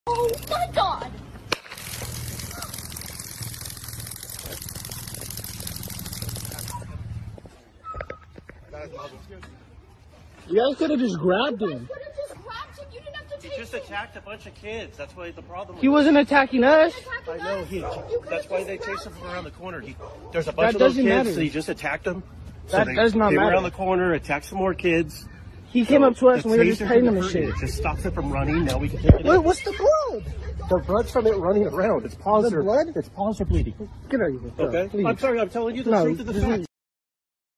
Oh my God! You guys could have just grabbed him. You didn't have to take Just attacked a bunch of kids. That's why the problem. He wasn't attacking us. I know. That's why they chased him from around the corner. There's a bunch of those kids, so he just attacked them. That does not matter. They were around the corner, attacked some more kids. He came up to us and we were just paying him a shit. It just stops it from running. Now we can take it. Wait, what's the blood? The blood's from it running around. Its paws are blood? Its paws are bleeding. Get out of here. Okay. Please. I'm sorry. I'm telling you the truth of the facts.